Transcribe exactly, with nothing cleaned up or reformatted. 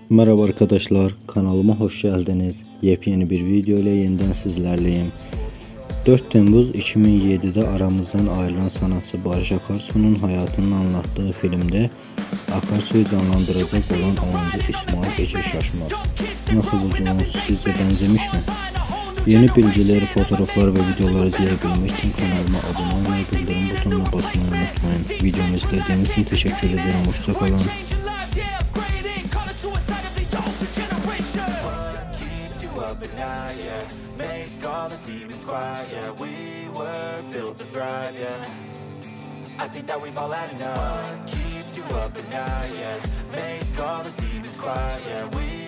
Merhaba arkadaşlar, kanalıma hoş geldiniz. Yepyeni bir video ile yeniden sizlerleyim. dört Temmuz iki bin yedi'de aramızdan ayrılan sanatçı Bariş Akarsu'nun hayatını anlattığı filmde Akarsu'yu canlandıracak olan oyuncu İsmail Şaşmaz. Nasıl buldunuz? Sizce benzemiş mi? Yeni bilgileri, fotoğraflar ve videoları izleyebilmek için kanalıma abone olmayı, bildirim butonuna basmayı unutmayın. Videomu izlediğiniz için teşekkür ederim. Hoşça kalın. Up at night, yeah. Make all the demons quiet, yeah. We were built to thrive, yeah. I think that we've all had enough. What keeps you up at night, yeah. Make all the demons quiet, yeah. We